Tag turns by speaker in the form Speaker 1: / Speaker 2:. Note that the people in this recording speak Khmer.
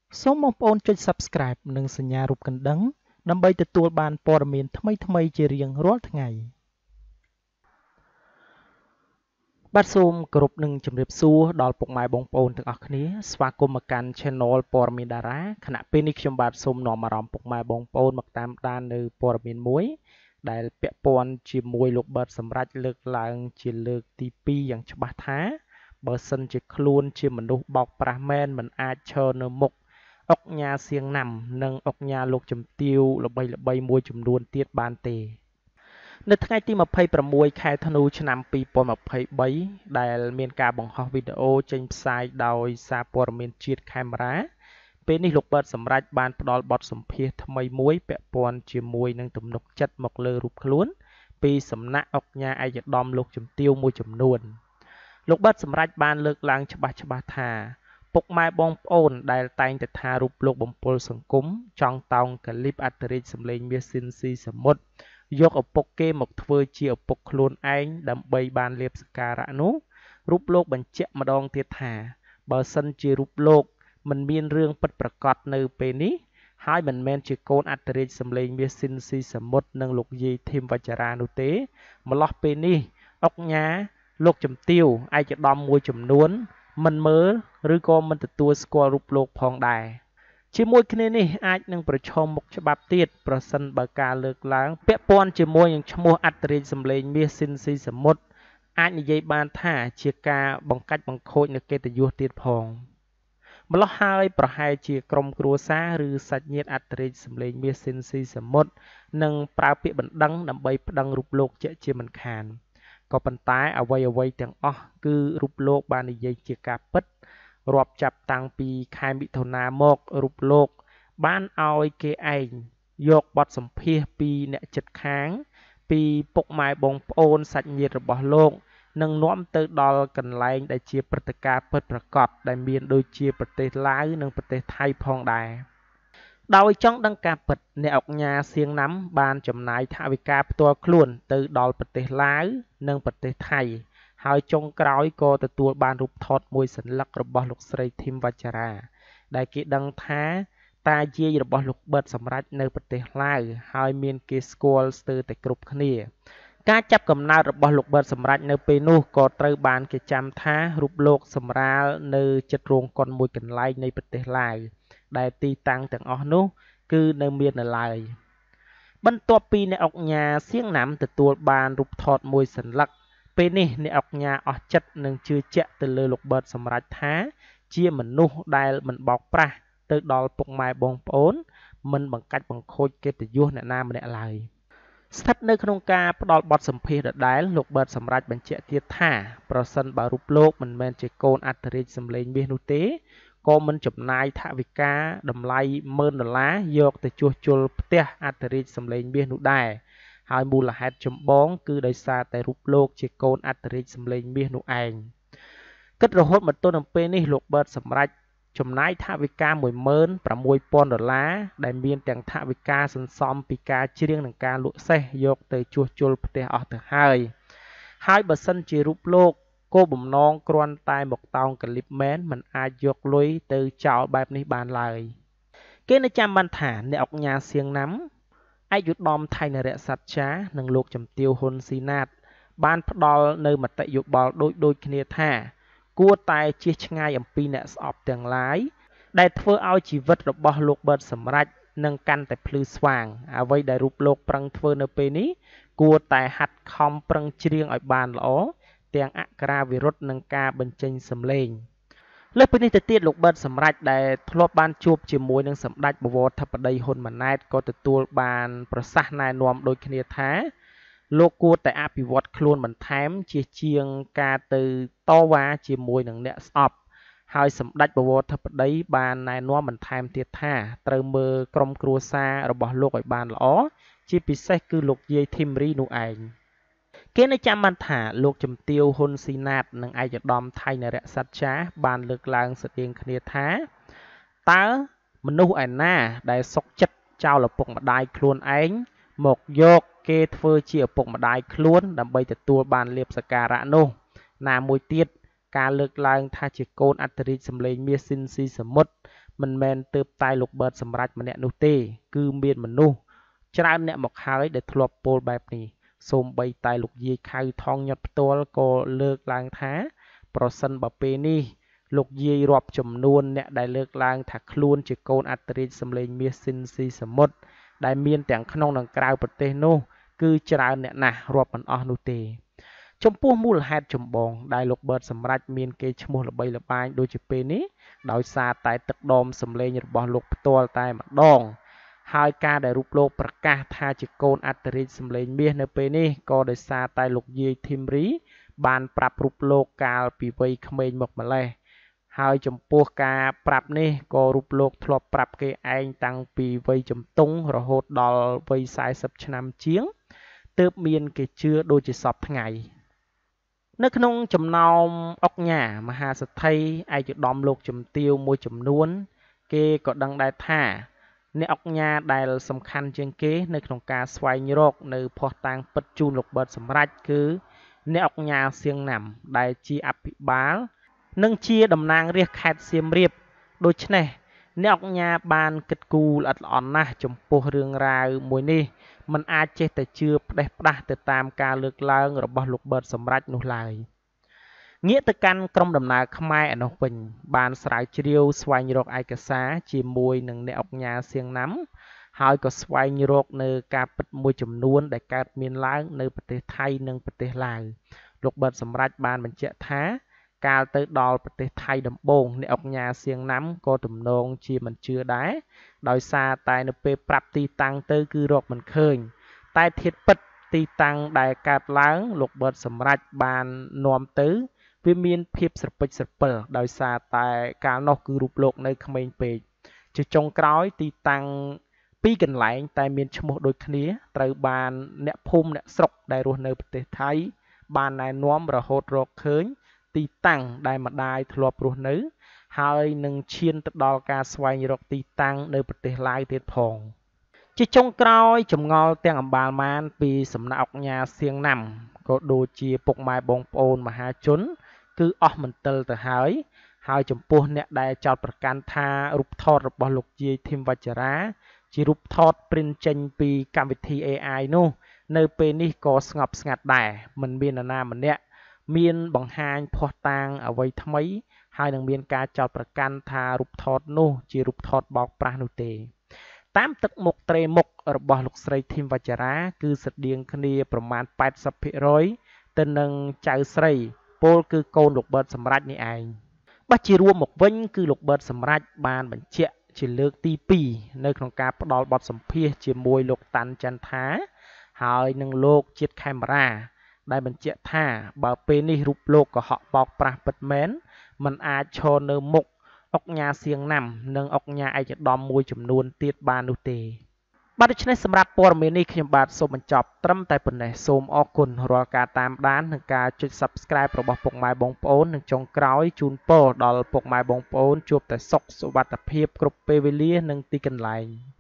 Speaker 1: សូមបងប្អូនចុច Subscribe និងសញ្ញារូបកណ្ដឹងដើម្បីទទួលបានព័ត៌មានថ្មីៗជារៀងរាល់ថ្ងៃបាទសូមគោរពនឹងជម្រាបសួរដល់ពុកម៉ែបងប្អូនទាំងអស់គ្នាស្វាគមន៍មកកាន់ Channel ព័ត៌មានតារាខណៈពេលនេះខ្ញុំបាទសូមនាំអារម្មណ៍ពុកម៉ែបងប្អូនមកតាមដាននៅព័ត៌មានមួយដែលពាក់ព័ន្ធជាមួយលោកប៊ឺតសម្រាប់លើកឡើងជាលើកទី2យ៉ាងច្បាស់ថាបើសិនជាខ្លួនជាមនុស្សបោកប្រាស់មែនមិនអាចឈរនៅមុខអុកញ៉ាសៀងណាំនិងអុកញ៉ាលោកជំទាវល្បីៗមួយចំនួនទៀតបានទេនៅថ្ងៃទី26ខែធ្នូឆ្នាំ2023ដែលមានការបង្ហោះវីដេអូចេញផ្សាយដោយសារព័ត៌មានជាតិខេមរ៉ាពេលនេះលោកប៊ឺតសម្រាប់បានផ្ដល់បទសម្ភាសន៍ថ្មីមួយពាក់ព័ន្ធជាមួយនឹងទំនុកចិត្តមកលើរូបខ្លួនពីសំណាក់អុកញ៉ាឯកឧត្តមលោកជំទាវមួយចំនួនលោកប៊ឺតសម្រាប់បានលើកឡើងច្បាស់ថាពុកម៉ែបងប្អូនដែលតែងតែថារូបលោកបំពុលសង្គមចង់តោងកាលីបអត្តរិទ្ធសម្លេងមាសស៊ីនស៊ីសមុទ្រយកឪពុកគេមកធ្វើជាឪពុកខ្លួនឯងដើម្បីបានលៀបសក្ការៈនោះរូបលោកបញ្ជាក់ម្ដងទៀតថាបើសិនជារូបលោកមិនមានរឿងពិតប្រាកដនៅពេលនេះហើយមិនមែនជាកូនអត្តរិទ្ធសម្លេងមាសស៊ីនស៊ីសមុទ្រនិងលោកយាយធីមវជ្ជរានោះទេម្លោះពេលនេះអុកញ៉ាលោកជំទាវឯកឧត្តមមួយចំនួនមិនមើលឬក៏មិនទទួលស្គាល់រូបលោកផងដែរជាមួយគ្នានេះអាចនឹងប្រឈមមុខច្បាប់ទៀតប្រសិនបើការលើកឡើងពាក់ព័ន្ធជាមួយនឹងឈ្មោះអត្តរិទ្ធសម្លេងមាសស៊ីនស៊ីសមុទ្រអាចនិយាយបានថាជាការបង្កាច់បង្ខូចនូវកិត្តិយសទៀតផងម្ល៉េះហើយប្រហែលជាក្រុមគ្រួសារឬសាច់ញាតិអត្តរិទ្ធសម្លេងមាសស៊ីនស៊ីសមុទ្រនឹងប្រើពាក្យបណ្ដឹងដើម្បីប្តឹងរូបលោកជាមិនខានក៏ប៉ុន្តែអ្វីទាំងអស់គឺរូបលោកបាននិយាយជាការពិតរាប់ចាប់តាំងពីខែមិថុនាមករូបលោកបានឲ្យគេឯងយកបទសម្ភាសន៍ពីអ្នកជិតខាងពីពុកម៉ែបងប្អូនសាច់ញាតិរបស់លោកនឹងនាំទៅដល់កន្លែងដែលជាព្រឹត្តិការណ៍ពិតប្រាកដដែលមានដូចជាប្រទេសឡាវនិងប្រទេសថៃផងដែរដោយចង់ដឹងការពិតអ្នកអុកញ៉ាសៀងណាំបានចំណាយថវិកាផ្ទាល់ខ្លួនទៅដល់ប្រទេសឡាវនិងប្រទេសថៃហើយចុងក្រោយក៏ទទួលបានរូបថតមួយសន្លឹករបស់លោកស្រីធីមវជ្ជរាដែលគេដឹងថាតាយាយរបស់លោកប៊ឺតសម្រាប់នៅប្រទេសឡាវហើយមានគេស្គាល់ស្ទើរតែគ្រប់គ្នាការចាប់កំណើតរបស់លោកប៊ឺតសម្រាប់នៅពេលនោះក៏ត្រូវបានគេចាំថារូបលោកសម្រាលនៅជិតរោងកុនមួយកន្លែងនៃប្រទេសឡាវដែលទីតាំងទាំងអស់នោះគឺនៅមាននៅឡើយបន្ទាប់ពីអ្នកអុកញ៉ាសៀងណាំទទួលបានរូបថតមួយសន្លឹកពេលនេះអ្នកអុកញ៉ាអស់ចិត្តនឹងជឿជាក់ទៅលើលោកប៊ឺតសម្រាប់ថាជាមនុស្សដែលមិនបោកប្រាស់ទៅដល់ពុកម៉ែបងប្អូនមិនបង្កាច់បង្ខូចកិត្តិយសអ្នកណាម្នាក់ឡើយស្ថិតនៅក្នុងការផ្ដល់បទសម្ភាសន៍ដដែលលោកប៊ឺតសម្រាប់បញ្ជាក់ទៀតថាប្រសិនបើរូបលោកមិនមែនជាកូនអត្តរិទ្ធសម្លេងមាសនោះទេក៏មិនចំណាយថវិកាតម្លៃ$10,000យកទៅជួសជុលផ្ទះអត្តរិទ្ធសម្លេងមាសនោះដែរហើយមូលហេតុចម្បងគឺដោយសារតែរូបលោកជាកូនអត្តរិទ្ធសម្លេងមាសនោះឯងគិតរហូតមកទល់នឹងពេលនេះលោកប៊ឺតសម្រាប់ចំណាយថវិកា$16,000ដែលមានទាំងថវិកាសន្សំពីការច្រៀងនិងការលក់សេះយកទៅជួសជុលផ្ទះអស់ទៅហើយបើសិនជារូបលោកគោលបំណងគ្រាន់តែមកតោងកាលីបមែនមិនអាចយកលុយទៅចោលបែបនេះបានឡើយគេនៅចាំបានថាអ្នកអុកញ៉ាសៀងណាំឯកឧត្តមថៃនរៈសច្ចានិងលោកជំទាវហ៊ុនស៊ីណាតបានផ្ដល់នៅមតិយោបល់ដូចគ្នាថាគួរតែជៀសឆ្ងាយអំពីអ្នកស្អប់ទាំងឡាយដែលធ្វើឲ្យជីវិតរបស់លោកប៊ឺតសម្រាប់នឹងកាន់តែភ្លឺស្វាងអ្វីដែលរូបលោកប្រឹងធ្វើនៅពេលនេះគួរតែហាត់ខំប្រឹងច្រៀងឲ្យបានល្អទាំងអក្ខរាវិរុទ្ធនិងការបញ្ចេញសំឡេងលើសពីនេះទៅទៀតលោកប៊ឺតសម្រាប់ដែលធ្លាប់បានជួបជាមួយនឹងសម្ដេចបវរធិបតីហ៊ុនម៉ាណែតក៏ទទួលបានប្រសាសន៍ណែនាំដូចគ្នាថាលោកគួរតែអភិវឌ្ឍខ្លួនបន្ថែមជាងការទៅតវ៉ាជាមួយនឹងអ្នកស្អប់ហើយសម្ដេចបវរធិបតីបានណែនាំបន្ថែមទៀតថាត្រូវមើលក្រុមគ្រួសាររបស់លោកឲ្យបានល្អជាពិសេសគឺលោកយាយធីមរីនោះឯងគេនៅចាំបានថាលោកជំទាវហ៊ុនស៊ីណាតនិងឯកឧត្តមថៃនរៈសច្ចាបានលើកឡើងស្តីងគ្នាថាតើមនុស្សឯណាដែលសុកចិត្តចោលឪពុកម្ដាយខ្លួនឯងមកយកគេធ្វើជាឪពុកម្ដាយខ្លួនដើម្បីទទួលបានលៀបសក្ការៈនោះណាមួយទៀតការលើកឡើងថាជាកូនអត្តរិទ្ធសម្លេងមាសស៊ីនស៊ីសមុទ្រមិនមែនទើបតែលោកបឺតសម្រេចម្នាក់នោះទេគឺមានមនុស្សច្រើនអ្នកមកហើយដែលធ្លាប់ពោលបែបនេះសូម្បីតែលោកយាយខៅថងញាត់ផ្ទាល់ក៏លើកឡើងថាប្រសិនបើពេលនេះលោកយាយរាប់ចំនួនអ្នកដែលលើកឡើងថាខ្លួនជាកូនអត្តរាជសម្លេងមាសស៊ីនស៊ីសមុទ្រដែលមានទាំងក្នុងនិងក្រៅប្រទេសនោះគឺច្រើនអ្នកណាស់រាប់មិនអស់នោះទេចំពោះមូលហេតុចម្បងដែលលោកបឺតសម្រេចមានកេរ្តិ៍ឈ្មោះល្បីល្បាញដូចជាពេលនេះដោយសារតែទឹកដមសម្លេងរបស់លោកផ្ទាល់តែម្ដងហើយការដែលរូបលោកប្រកាសថាជាកូនអត្តរាជសម្លេងមាសនៅពេលនេះក៏ដោយសារតែលោកយាយធីមរីបានប្រាប់រូបលោកកាលពីវ័យក្មេងមកម្លេះហើយចំពោះការប្រាប់នេះក៏រូបលោកធ្លាប់ប្រាប់គេឯងតាំងពីវ័យជំទង់រហូតដល់វ័យ40ឆ្នាំជាងទើបមានគេជឿដូចជាសពថ្ងៃនៅក្នុងចំណោមអុកញ៉ាមហាសទ្ធិឯកឧត្តមលោកជំទាវមួយចំនួនគេក៏ដឹងដែរថាអ្នកអុកញ៉ាដែលសំខាន់ជាងគេនៅក្នុងការស្វែងរកនៅភស្តុតាងពិតជូនលោកបឺតសម្រេចគឺអ្នកអុកញ៉ាសៀងណាំដែលជាអភិបាលនិងជាតំណាងរាស្ត្រខេត្តសៀមរាបដូច្នេះអ្នកអុកញ៉ាបានគិតគូរល្អិតល្អន់ណាស់ចំពោះរឿងរ៉ាវមួយនេះមិនអាចចេះតែជឿផ្ដេសផ្ដាសទៅតាមការលើកឡើងរបស់លោកបឺតសម្រេចនោះឡើយងាកទៅកាន់ក្រុមដំណើរខ្មែរឯនោះវិញបានស្រាវជ្រាវស្វែងរកឯកសារជាមួយនឹងអ្នកអុកញ៉ាសៀងណាំហើយក៏ស្វែងរកនៅការពិតមួយចំនួនដែលកើតមានឡើងនៅប្រទេសថៃនិងប្រទេសឡាវលោកបឺតសម្រេចបានបញ្ជាក់ថាកាលទៅដល់ប្រទេសថៃដំបូងអ្នកអុកញ៉ាសៀងណាំក៏ទំនងជាមិនជឿដែរដោយសារតែនៅពេលប្រាប់ទីតាំងទៅគឺរកមិនឃើញតែធាតុពិតទីតាំងដែលកើតឡើងលោកបឺតសម្រេចបាននាំទៅវាមានភាពស្រពេចស្រពិលដោយសារតែកាលនោះគឺរូបលោកនៅក្មេងពេកជាចុងក្រោយទីតាំងពីរកន្លែងតែមានឈ្មោះដូចគ្នាត្រូវបានអ្នកភូមិអ្នកស្រុកដែលរស់នៅប្រទេសថៃបានណែនាំរហូតរកឃើញទីតាំងដែលម្ដាយធ្លាប់រស់នៅហើយនឹងឈានទៅដល់ការស្វែងរកទីតាំងនៅប្រទេសឡាវទៀតផងជាចុងក្រោយចម្ងល់ទាំងអម្បាលម៉ានពីសំណាក់អុកញ៉ាសៀងណាំក៏ដូចជាពុកម៉ែបងប្អូនមហាជនគឺអស់មន្ទិលទៅហើយចំពោះអ្នកដែលចោទប្រកាន់ថារូបថតរបស់លោកយាយធីមវជ្ជរាជារូបថត print ចេញពីកម្មវិធី AI នោះនៅពេលនេះក៏ស្ងប់ស្ងាត់ដែរមិនមាននរណាម្នាក់មានបង្ហាញភស្តុតាងអ្វីថ្មីហើយនឹងមានការចោទប្រកាន់ថារូបថតនោះជារូបថតបោកប្រាស់នោះទេតាមទឹកមុខត្រេមុខរបស់លោកស្រីធីមវជ្ជរាគឺស្រដៀងគ្នាប្រមាណ 80% ទៅនឹងចៅស្រីពោលគឺកូនលោកបឺតសម្រេចនេះឯងបើជារួមមកវិញគឺលោកបឺតសម្រេចបានបញ្ជាក់ជាលើកទី2នៅក្នុងការផ្ដល់បទសម្ភាសន៍ជាមួយលោកតាន់ចន្ទថាហើយនឹងលោកជាតិខេមរាដែលបញ្ជាក់ថាបើពេលនេះរូបលោកកុហកបោកប្រាស់ពិតមែនมันអាចឈរនៅមុខអុកញ៉ាសៀងណាំនិងអុកញ៉ាឯកឧត្តមមួយចំនួនទៀតបាននោះទេបាទដូច្នេះសម្រាប់ព័ត៌មាននេះខ្ញុំបាទសូមបញ្ចប់ត្រឹមតែប៉ុណ្ណេះសូមអរគុណរាល់ការតាមដាននិងការចុច Subscribe របស់ពុកម៉ែបងប្អូននិងចុងក្រោយជូនពរដល់ពុកម៉ែបងប្អូនជួបតែសុខសុវត្ថិភាពគ្រប់ពេលវេលានិងទីកន្លែង